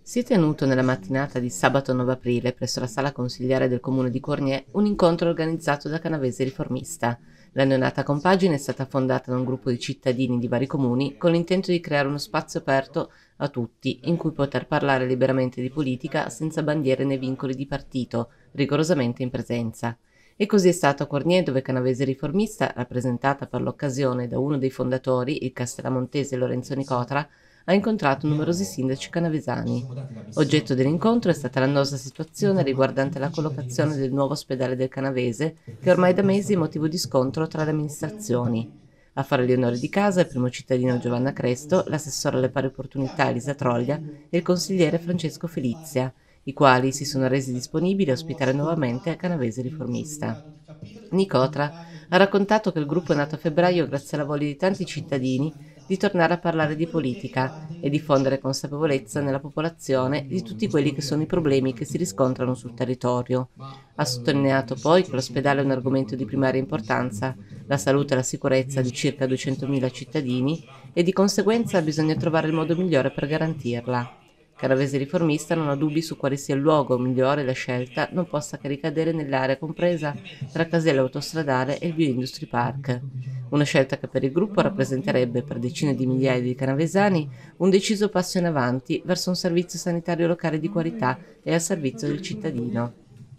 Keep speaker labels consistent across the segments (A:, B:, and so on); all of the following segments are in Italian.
A: Si è tenuto nella mattinata di sabato 9 aprile presso la sala consigliare del comune di Cournier un incontro organizzato da Canavese Riformista. La neonata compagine è stata fondata da un gruppo di cittadini di vari comuni con l'intento di creare uno spazio aperto a tutti in cui poter parlare liberamente di politica senza bandiere né vincoli di partito, rigorosamente in presenza. E così è stato a Cournier dove Canavese Riformista, rappresentata per l'occasione da uno dei fondatori, il castellamontese Lorenzo Nicotra, ha incontrato numerosi sindaci canavesani. Oggetto dell'incontro è stata l'annosa situazione riguardante la collocazione del nuovo ospedale del Canavese, che ormai da mesi è motivo di scontro tra le amministrazioni. A fare gli onori di casa il primo cittadino Giovanna Cresto, l'assessore alle pari opportunità Elisa Troglia e il consigliere Francesco Felizia, i quali si sono resi disponibili a ospitare nuovamente il Canavese Riformista. Nicotra ha raccontato che il gruppo è nato a febbraio grazie alla voglia di tanti cittadini di tornare a parlare di politica e diffondere consapevolezza nella popolazione di tutti quelli che sono i problemi che si riscontrano sul territorio. Ha sottolineato poi che l'ospedale è un argomento di primaria importanza, la salute e la sicurezza di circa 200.000 cittadini e di conseguenza bisogna trovare il modo migliore per garantirla. Canavese Riformista non ha dubbi su quale sia il luogo migliore e la scelta non possa che ricadere nell'area compresa tra Casello Autostradale e il Bioindustry Park. Una scelta che per il gruppo rappresenterebbe per decine di migliaia di canavesani un deciso passo in avanti verso un servizio sanitario locale di qualità e al servizio del cittadino.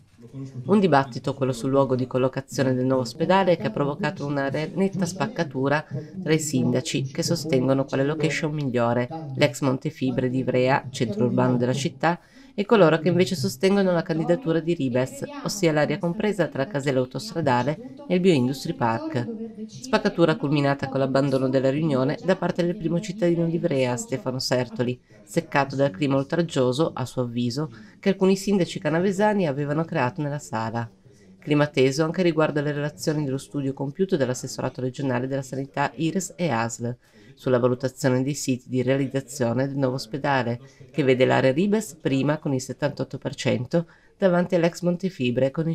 A: Un dibattito, quello sul luogo di collocazione del nuovo ospedale, che ha provocato una netta spaccatura tra i sindaci che sostengono quale location migliore, l'ex Montefibre di Ivrea, centro urbano della città, e coloro che invece sostengono la candidatura di Ribes, ossia l'area compresa tra il casello autostradale e il Bioindustry Park. Spaccatura culminata con l'abbandono della riunione da parte del primo cittadino di Ivrea, Stefano Sertoli, seccato dal clima oltraggioso, a suo avviso, che alcuni sindaci canavesani avevano creato nella sala. Clima teso anche riguardo alle relazioni dello studio compiuto dall'assessorato regionale della sanità IRES e ASL sulla valutazione dei siti di realizzazione del nuovo ospedale, che vede l'area Ribes prima con il 78% davanti all'ex Montefibre con il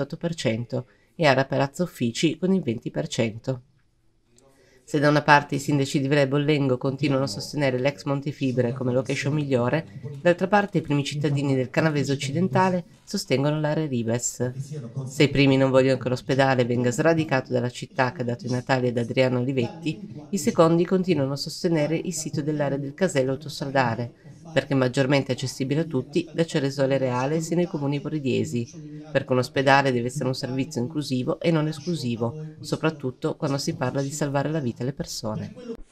A: 58% e area Palazzo Uffici con il 20%. Se da una parte i sindaci di Ivrea e Bollengo continuano a sostenere l'ex Montefibre come location migliore, d'altra parte i primi cittadini del Canavese occidentale sostengono l'area Ribes. Se i primi non vogliono che l'ospedale venga sradicato dalla città che ha dato i natali ad Adriano Olivetti, i secondi continuano a sostenere il sito dell'area del casello autostradale, perché è maggiormente accessibile a tutti da Ceresole Reale sino ai comuni borghesi, perché un ospedale deve essere un servizio inclusivo e non esclusivo, soprattutto quando si parla di salvare la vita alle persone.